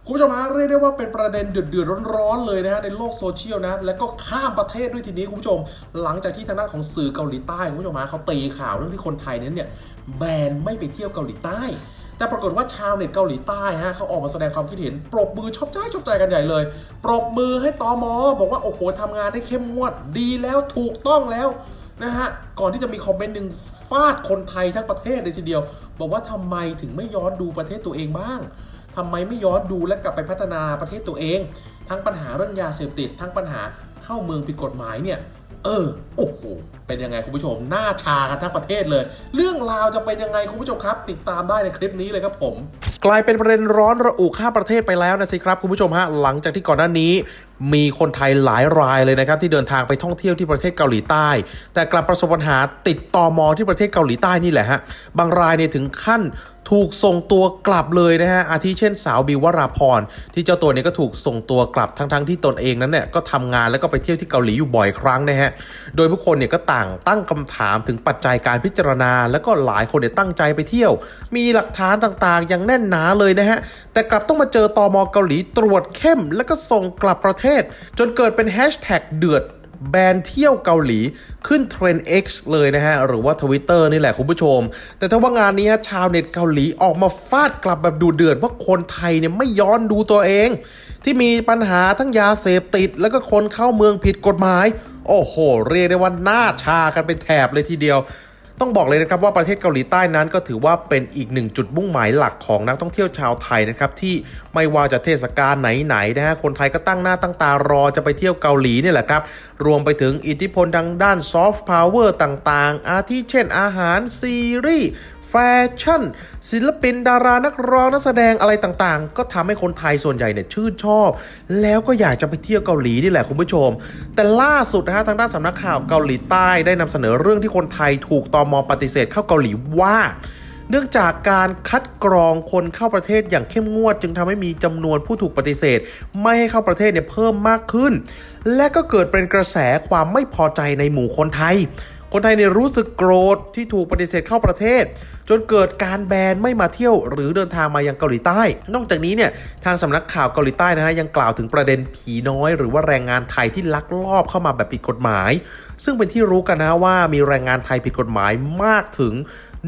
คุณผู้ชมฮะเรียกได้ว่าเป็นประเด็นเดือดร้อนๆเลยนะฮะในโลกโซเชียลนะแล้วก็ข้ามประเทศด้วยทีนี้คุณผู้ชมหลังจากที่ทางด้านของสื่อเกาหลีใต้คุณผู้ชมฮะเขาตีข่าวเรื่องที่คนไทยนั้นเนี่ยแบนไม่ไปเที่ยวเกาหลีใต้แต่ปรากฏว่าชาวเน็ตเกาหลีใต้ฮะเขาออกมาแสดงความคิดเห็นปรบมือชอบใจกันใหญ่เลยปรบมือให้ตม.บอกว่าโอ้โหทำงานได้เข้มงวดดีแล้วถูกต้องแล้วนะฮะก่อนที่จะมีคอมเมนต์หนึ่งฟาดคนไทยทั้งประเทศเลยทีเดียวบอกว่าทำไมถึงไม่ย้อนดูประเทศตัวเองบ้างทำไมไม่ย้อนดูและกลับไปพัฒนาประเทศตัวเองทั้งปัญหาเรื่องยาเสพติดทั้งปัญหาเข้าเมืองผิดกฎหมายเนี่ยโอ้โหเป็นยังไงคุณผู้ชมหน้าชากันทั้งประเทศเลยเรื่องราวจะเป็นยังไงคุณผู้ชมครับติดตามได้ในคลิปนี้เลยครับผมกลายเป็นประเด็นร้อนระอุข้ามประเทศไปแล้วนะสิครับคุณผู้ชมฮะหลังจากที่ก่อนหน้านี้มีคนไทยหลายรายเลยนะครับที่เดินทางไปท่องเที่ยวที่ประเทศเกาหลีใต้แต่กลับประสบปัญหาติดตม.ที่ประเทศเกาหลีใต้นี่แหละฮะบางรายเนี่ยถึงขั้นถูกส่งตัวกลับเลยนะฮะอาทิเช่นสาวบิววราพรที่เจ้าตัวเนี่ยก็ถูกส่งตัวกลับทั้งที่ตนเองนั้นเนี่ยก็ทำงานแล้วก็ไปเที่ยวที่เกาหลีอยู่บ่อยครั้งนะฮะโดยผู้คนเนี่ยก็ต่างตั้งคำถามถึงปัจจัยการพิจารณาแล้วก็หลายคนเนี่ยตั้งใจไปเที่ยวมีหลักฐานต่างๆอย่างแน่นหนาเลยนะฮะแต่กลับต้องมาเจอตม.เกาหลีตรวจเข้มแล้วก็ส่งกลับประเทศจนเกิดเป็นแฮชแท็กเดือดแบนเที่ยวเกาหลีขึ้นเทรนด์ X เลยนะฮะหรือว่า Twitter นี่แหละคุณผู้ชมแต่ถ้าว่างานนี้ชาวเน็ตเกาหลีออกมาฟาดกลับแบบดูเดือดว่าคนไทยเนี่ยไม่ย้อนดูตัวเองที่มีปัญหาทั้งยาเสพติดแล้วก็คนเข้าเมืองผิดกฎหมายโอ้โหเรียกได้ว่าหน้าชากันเป็นแถบเลยทีเดียวต้องบอกเลยนะครับว่าประเทศเกาหลีใต้นั้นก็ถือว่าเป็นอีกหนึ่งจุดมุ่งหมายหลักของนักท่องเที่ยวชาวไทยนะครับที่ไม่ว่าจะเทศกาลไหนๆนะฮะคนไทยก็ตั้งหน้าตั้งตารอจะไปเที่ยวเกาหลีนี่แหละครับรวมไปถึงอิทธิพลทางด้านซอฟต์พาวเวอร์ต่างๆอาทิเช่นอาหารซีรีส์แฟชั่นศิลปินดารานักร้องนักแสดงอะไรต่างๆก็ทำให้คนไทยส่วนใหญ่เนี่ยชื่นชอบแล้วก็อยากจะไปเที่ยวเกาหลีนี่แหละคุณผู้ชมแต่ล่าสุดนะฮะทางด้านสำนักข่าวเกาหลีใต้ได้นำเสนอเรื่องที่คนไทยถูกตม.ปฏิเสธเข้าเกาหลีว่าเนื่องจากการคัดกรองคนเข้าประเทศอย่างเข้มงวดจึงทำให้มีจำนวนผู้ถูกปฏิเสธไม่ให้เข้าประเทศเนี่ยเพิ่มมากขึ้นและก็เกิดเป็นกระแสความไม่พอใจในหมู่คนไทยเนี่ยรู้สึกโกรธที่ถูกปฏิเสธเข้าประเทศจนเกิดการแบนไม่มาเที่ยวหรือเดินทางมายังเกาหลีใต้นอกจากนี้เนี่ยทางสำนักข่าวเกาหลีใต้นะฮะยังกล่าวถึงประเด็นผีน้อยหรือว่าแรงงานไทยที่ลักลอบเข้ามาแบบผิดกฎหมายซึ่งเป็นที่รู้กันนะว่ามีแรงงานไทยผิดกฎหมายมากถึง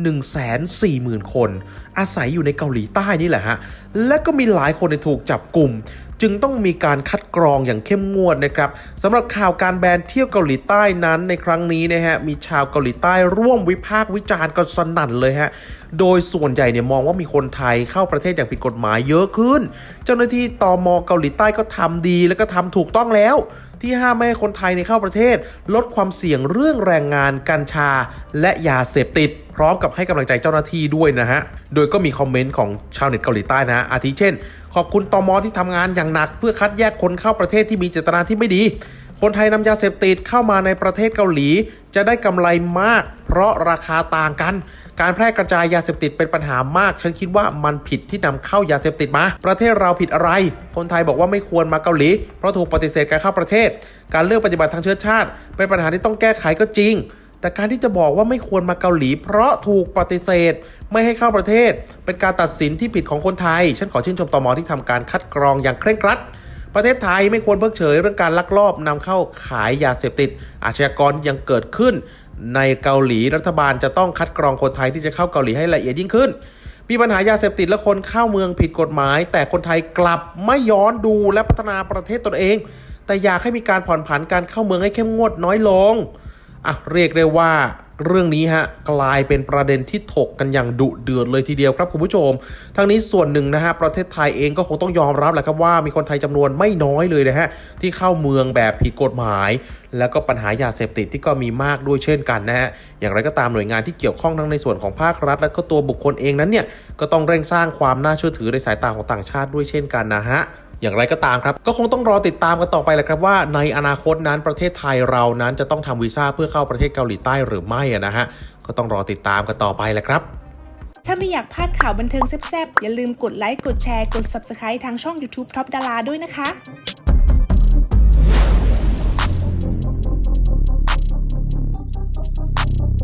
140,000 คนอาศัยอยู่ในเกาหลีใต้นี่แหละฮะและก็มีหลายคนถูกจับกลุ่มจึงต้องมีการคัดกรองอย่างเข้มงวดนะครับสำหรับข่าวการแบนเที่ยวเกาหลีใต้นั้นในครั้งนี้นะฮะมีชาวเกาหลีใต้ร่วมวิพากษ์วิจารณ์กันสนั่นเลยฮะโดยส่วนใหญ่เนี่ยมองว่ามีคนไทยเข้าประเทศอย่างผิดกฎหมายเยอะขึ้นเจ้าหน้าที่ตม.เกาหลีใต้ก็ทำดีแล้วก็ทำถูกต้องแล้วที่ห้ามไม่ให้คนไทยเข้าประเทศลดความเสี่ยงเรื่องแรงงานกัญชาและยาเสพติดพร้อมกับให้กำลังใจเจ้าหน้าที่ด้วยนะฮะโดยก็มีคอมเมนต์ของชาวเน็ตเกาหลีใต้นะอาทิเช่นขอบคุณตม.ที่ทำงานอย่างหนักเพื่อคัดแยกคนเข้าประเทศที่มีเจตนาที่ไม่ดีคนไทยนำยาเสพติดเข้ามาในประเทศเกาหลีจะได้กำไรมากเพราะราคาต่างกันการแพร่กระจายยาเสพติดเป็นปัญหามากฉันคิดว่ามันผิดที่นำเข้ายาเสพติดมาประเทศเราผิดอะไรคนไทยบอกว่าไม่ควรมาเกาหลีเพราะถูกปฏิเสธการเข้าประเทศการเลือกปฏิบัติทางเชื้อชาติเป็นปัญหาที่ต้องแก้ไขก็จริงแต่การที่จะบอกว่าไม่ควรมาเกาหลีเพราะถูกปฏิเสธไม่ให้เข้าประเทศเป็นการตัดสินที่ผิดของคนไทยฉันขอชื่นชมตม.ที่ทำการคัดกรองอย่างเคร่งครัดประเทศไทยไม่ควรเพิกเฉยเรื่องการลักลอบนำเข้าขายยาเสพติดอาชญากรยังเกิดขึ้นในเกาหลีรัฐบาลจะต้องคัดกรองคนไทยที่จะเข้าเกาหลีให้ละเอียดยิ่งขึ้นมีปัญหายาเสพติดและคนเข้าเมืองผิดกฎหมายแต่คนไทยกลับไม่ย้อนดูและพัฒนาประเทศตนเองแต่อยากให้มีการผ่อนผันการเข้าเมืองให้เข้มงวดน้อยลงเรียกได้ว่าเรื่องนี้กลายเป็นประเด็นที่ถกกันอย่างดุเดือดเลยทีเดียวครับคุณผู้ชมทั้งนี้ส่วนหนึ่งนะฮะประเทศไทยเองก็คงต้องยอมรับแหละครับว่ามีคนไทยจำนวนไม่น้อยเลยนะฮะที่เข้าเมืองแบบผิดกฎหมายแล้วก็ปัญหายาเสพติดที่ก็มีมากด้วยเช่นกันนะฮะอย่างไรก็ตามหน่วยงานที่เกี่ยวข้องทั้งในส่วนของภาครัฐและก็ตัวบุคคลเองนั้นเนี่ยก็ต้องเร่งสร้างความน่าเชื่อถือในสายตาของต่างชาติด้วยเช่นกันนะฮะอย่างไรก็ตามครับก็คงต้องรอติดตามกันต่อไปแหละครับว่าในอนาคตนั้นประเทศไทยเรานั้นจะต้องทำวีซ่าเพื่อเข้าประเทศเกาหลีใต้หรือไม่นะฮะก็ต้องรอติดตามกันต่อไปแหละครับถ้าไม่อยากพลาดข่าวบันเทิงแซ่บๆอย่าลืมกดไลค์กดแชร์กด Subscribe ทางช่อง YouTube Top Dara ด้วยนะคะ